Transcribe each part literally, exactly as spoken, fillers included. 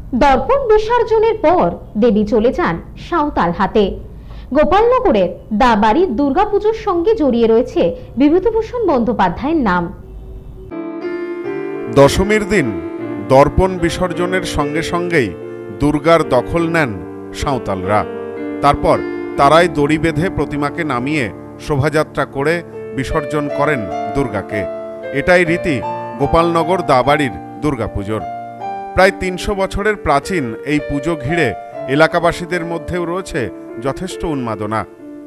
দর্পণ বিসর্জনের পর দেবী চলে যান সাঁওতাল হাটে। গোপালনগরের দাবাড়ির দুর্গাপুজোর সঙ্গে জড়িয়ে রয়েছে বিভূতিভূষণ বন্দ্যোপাধ্যায়ের নাম। দশমীর দিন দর্পণ বিসর্জনের সঙ্গে সঙ্গেই দুর্গার দখল নেন সাঁওতালরা। তারপর তারাই দড়ি বেঁধে প্রতিমাকে নামিয়ে শোভাযাত্রা করে বিসর্জন করেন দুর্গাকে। এটাই রীতি গোপালনগর দাবাড়ির দুর্গাপুজোর। প্রায় তিনশো বছরের প্রাচীন এই পুজো ঘিরে এলাকাবাসীদের মধ্যেও রয়েছে যথেষ্ট উন্মাদনা।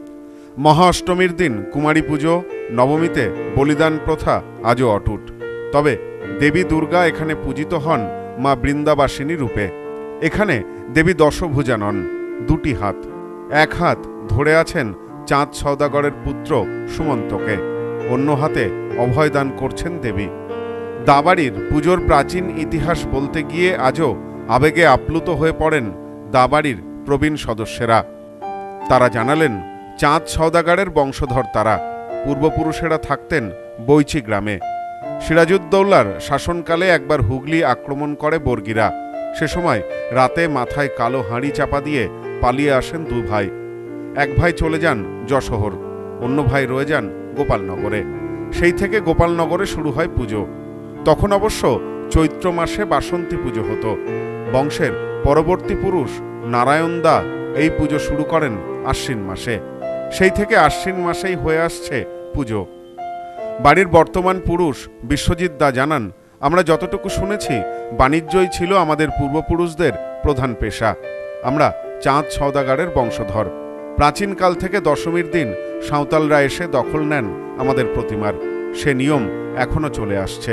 মহা অষ্টমীর দিন কুমারী পুজো, নবমীতে বলিদান প্রথা আজও অটুট। তবে দেবী দুর্গা এখানে পূজিত হন মা বৃন্দাবাসিনী রূপে। এখানে দেবী দশভুজা নন, দুটি হাত। এক হাত ধরে আছেন চাঁদ সওদাগরের পুত্র সুমন্তকে, অন্য হাতে অভয়দান করছেন দেবী। দাবাড়ির পুজোর প্রাচীন ইতিহাস বলতে গিয়ে আজও আবেগে আপ্লুত হয়ে পড়েন দাবাড়ির প্রবীণ সদস্যরা। তারা জানালেন, চাঁদ সওদাগরের বংশধর তারা। পূর্বপুরুষেরা থাকতেন বৈচি গ্রামে। সিরাজউদ্দৌলার শাসনকালে একবার হুগলি আক্রমণ করে বর্গীরা। সে সময় রাতে মাথায় কালো হাঁড়ি চাপা দিয়ে পালিয়ে আসেন দু ভাই। এক ভাই চলে যান যশোহর, অন্য ভাই রয়ে যান গোপালনগরে। সেই থেকে গোপালনগরে শুরু হয় পুজো। তখন অবশ্য চৈত্র মাসে বাসন্তী পুজো হতো। বংশের পরবর্তী পুরুষ নারায়ণ দা এই পুজো শুরু করেন আশ্বিন মাসে। সেই থেকে আশ্বিন মাসেই হয়ে আসছে পুজো। বাড়ির বর্তমান পুরুষ বিশ্বজিৎ দা জানান, আমরা যতটুকু শুনেছি বাণিজ্যই ছিল আমাদের পূর্বপুরুষদের প্রধান পেশা। আমরা চাঁদ সওদাগরের বংশধর। প্রাচীনকাল থেকে দশমীর দিন সাঁওতালরা এসে দখল নেন আমাদের প্রতিমার। সে নিয়ম এখনো চলে আসছে।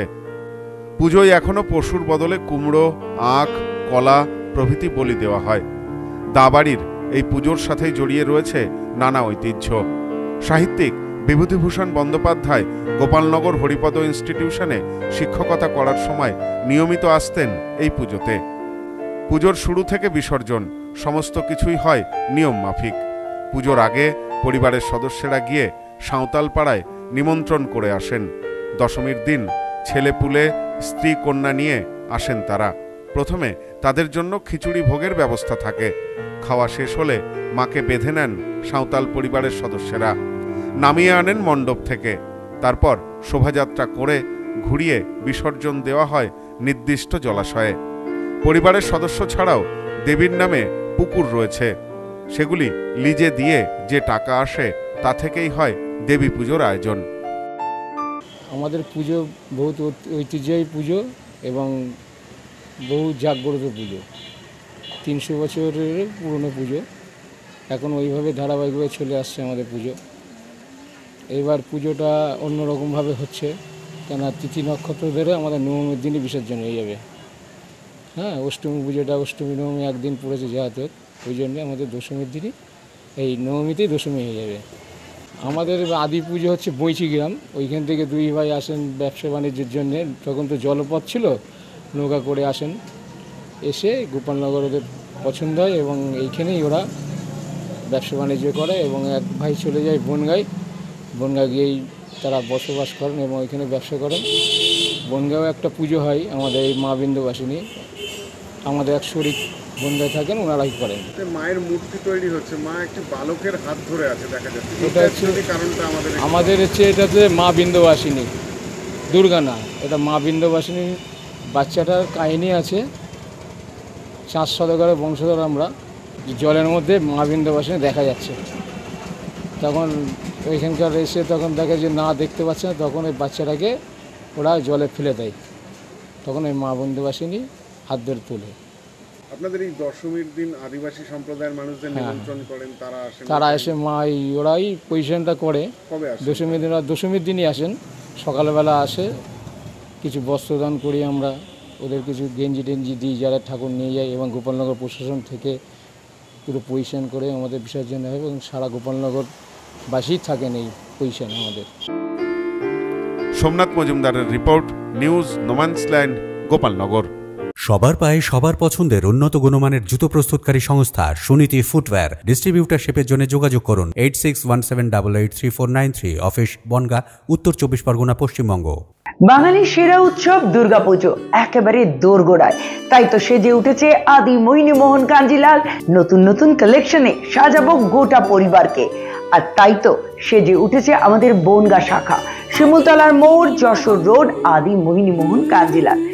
পুজোয় এখনো পশুর বদলে কুমড়ো, আখ, কলা প্রভৃতি বলি দেওয়া হয়। দাবাড়ির এই পুজোর সাথেই জড়িয়ে রয়েছে নানা ঐতিহ্য। সাহিত্যিক বিভূতিভূষণ বন্দ্যোপাধ্যায় গোপালনগর হরিপদ ইনস্টিটিউশনে শিক্ষকতা করার সময় নিয়মিত আসতেন এই পুজোতে। পুজোর শুরু থেকে বিসর্জন সমস্ত কিছুই হয় নিয়ম মাফিক। পুজোর আগে পরিবারের সদস্যরা গিয়ে সাঁওতাল পাড়ায় নিমন্ত্রণ করে আসেন। দশমীর দিন ছেলেপুলে, স্ত্রী, কন্যা নিয়ে আসেন তারা। প্রথমে তাদের জন্য খিচুড়ি ভোগের ব্যবস্থা থাকে। খাওয়া শেষ হলে মাকে বেঁধে নেন সাঁওতাল পরিবারের সদস্যরা, নামিয়ে আনেন মণ্ডপ থেকে। তারপর শোভাযাত্রা করে ঘুরিয়ে বিসর্জন দেওয়া হয় নির্দিষ্ট জলাশয়ে। পরিবারের সদস্য ছাড়াও দেবীর নামে পুকুর রয়েছে। সেগুলি লিজে দিয়ে যে টাকা আসে তা থেকেই হয় দেবী পুজোর আয়োজন। আমাদের পুজো বহুত ঐতিহ্যবাহী পুজো এবং বহু জাগ্রত পুজো। তিনশো বছরের পুরনো পুজো, এখন ওইভাবে ধারাবাহিকভাবে চলে আসছে আমাদের পুজো। এবার পুজোটা অন্যরকমভাবে হচ্ছে, কেন তিথি নক্ষত্র ধরে আমাদের নবমীর দিনই বিসর্জন হয়ে যাবে। হ্যাঁ, অষ্টমী পুজোটা অষ্টমী নবমী একদিন পড়েছে যেহেতু, ওই জন্যে আমাদের দশমীর দিনই, এই নবমীতেই দশমী হয়ে যাবে। আমাদের আদি পুজো হচ্ছে বৈচি গ্রাম। ওইখান থেকে দুই ভাই আসেন ব্যবসা বাণিজ্যের জন্যে। তখন তো জলপথ ছিল, নৌকা করে আসেন। এসে গোপালনগর ওদের পছন্দ হয় এবং এইখানেই ওরা ব্যবসা বাণিজ্য করে। এবং এক ভাই চলে যায় বনগাঁয়, বনগাঁ গিয়েই তারা বসবাস করেন এবং ওইখানে ব্যবসা করেন। বনগাঁও একটা পুজো হয় আমাদের এই মা বিন্দুবাসিনী, আমাদের এক শরিক বনগাঁয় থাকেন, ওনারাই করেন। মায়ের মূর্তি তৈরি হচ্ছে, মা একটি বালকের হাত ধরে আছে দেখা যাচ্ছে। এটা হচ্ছে কারণটা আমাদের আমাদের হচ্ছে এটাতে মা বিন্দুবাসিনী, দুর্গা না, এটা মা বিন্দুবাসিনী। বাচ্চাটার কাহিনী আছে। চাঁদ সওদাগরের বংশধর আমরা। জলের মধ্যে মা বিন্দুবাসিনী দেখা যাচ্ছে। তখন ওইখানকার এসে তখন দেখে যে না দেখতে পাচ্ছে না, তখন ওই বাচ্চাটাকে ওরা জলে ফেলে দেয়। তখন ওই মা বিন্দুবাসিনী হাত ধরে তোলে। আপনাদের এই দশমীর দিন আদিবাসী সম্প্রদায়ের মানুষদের নিমন্ত্রণ করেন, তারা আসেন। তারা এসে মা ওরাই পজিশনটা করে। দশমীর দিন দশমীর দিনই আসেন, সকালবেলা আসে, কিছু বস্ত্রদান করি আমরা, ওদের কিছু গেঞ্জি টেঞ্জি দিই যারা ঠাকুর নিয়ে যায়। এবং গোপালনগর প্রশাসন থেকে পুরো পজিশন করে আমাদের বিসর্জন হয় এবং সারা গোপালনগর বাসী থাকেন এই পজিশন আমাদের। সোমনাথ মজুমদারের রিপোর্ট, নিউজ নোম্যান্সল্যান্ড, গোপালনগর। সবার পায়ে সবার পছন্দের উন্নত গুণমানের জুতো প্রস্তুতকারী সংস্থা সুনীতি ফুটওয়্যার। ডিস্ট্রিবিউটারশিপের জন্য যোগাযোগ করুন eight six one seven double eight three four nine three. Office Bongaon, Uttar Chabbish Pargana, Paschimbanga. বাঙালির সেরা উৎসব দুর্গাপুজো একেবারে দোরগোড়ায়, তাই তো সেজে উঠেছে আদি মোহিনী মোহন কাঞ্জিলাল। নতুন নতুন কালেকশনে সাজাবো গোটা পরিবারকে। আর তাই তো সেজে উঠেছে আমাদের বনগাঁ শাখা, শিমুলতলার মোড়, যশোর রোড, আদি মোহিনী মোহন কাঞ্জিলাল।